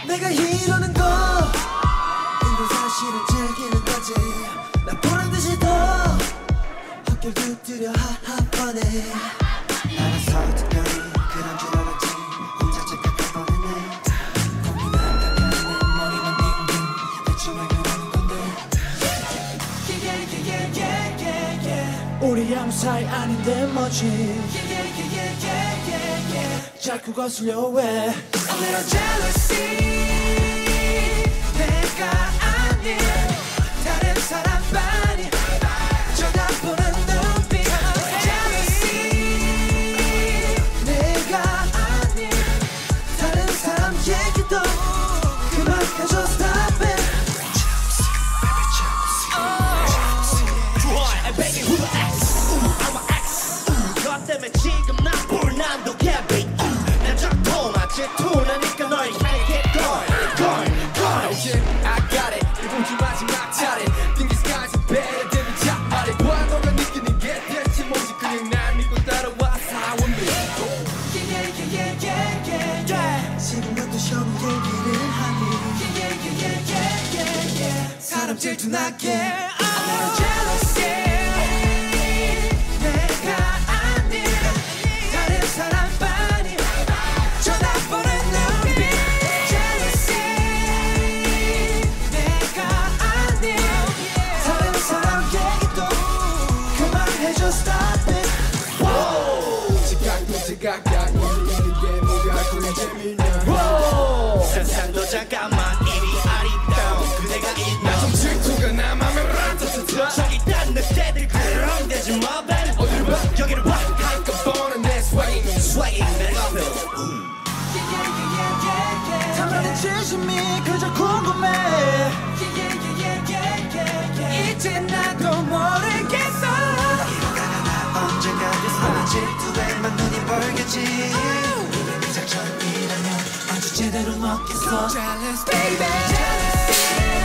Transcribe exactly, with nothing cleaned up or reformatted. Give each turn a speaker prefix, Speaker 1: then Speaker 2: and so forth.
Speaker 1: 내가 이러는 거 이런 사실을 즐기는 거지. 나 보란 듯이 더 헛길 두드려 하하번에 알아서 특별히 그런 줄 알았지. 혼자 착각할 뻔했네. 고민한다면 내 머리만 빙빙 대체 왜 그러는 건데. yeah, yeah, yeah, yeah, yeah. 우리 아무 사이 아닌데 뭐지. yeah, yeah, yeah, yeah, yeah, yeah. 자꾸 거슬려 왜. A little jealousy. 내가 아닌 다른 사람 많이 쳐다보는 눈빛. Jealousy. 내가 아닌 다른 사람 얘기도 그만해줘. Stop it.
Speaker 2: Boy, baby, who the X? I'm a X. 너 때문에 지금 나 불난도 개비. 난 적통아 질투나니까 널 향해 걸.
Speaker 3: Oh shit, I got it. 이번 주 마지막 차례. Think this guy's better than the top 아래. 와 너가 느끼는 게 대체 뭔지 그냥 날 믿고 따라와 사원 믿고.
Speaker 1: Yeah, yeah, yeah, yeah, yeah, yeah. 지금부터 쇼는 얘기를 하니. Yeah, yeah, yeah, yeah, yeah, yeah. 사람 질투나게. A little jealousy. 내가 아닌 다른 사람 많이 쳐다보는 눈빛. Jealousy. 내가 아닌 다른 사람 얘기도 그만해줘. Stop it.
Speaker 3: 지각도 지각각 모르는 게 뭐가 그리 재미냐.
Speaker 2: 세상도 잠깐만 이리 아리따운 그대가 있나.
Speaker 3: 좀 질투가 나 맘에 란타타타.
Speaker 2: 저기 딴 늑대들 그럼 되지 마 baby.
Speaker 3: 어딜 봐
Speaker 2: 여기를 봐.
Speaker 3: 한꺼번에 내 swaging
Speaker 2: Swagging 내 앞에.
Speaker 1: 다 많은 진심이 그저 궁금해. 이제 나도 모르겠어. 이러다가 언젠가 나 질투에만 눈이 벌겠지. 이게 네 작전이라면 아주 제대로 먹겠어. Jealous baby.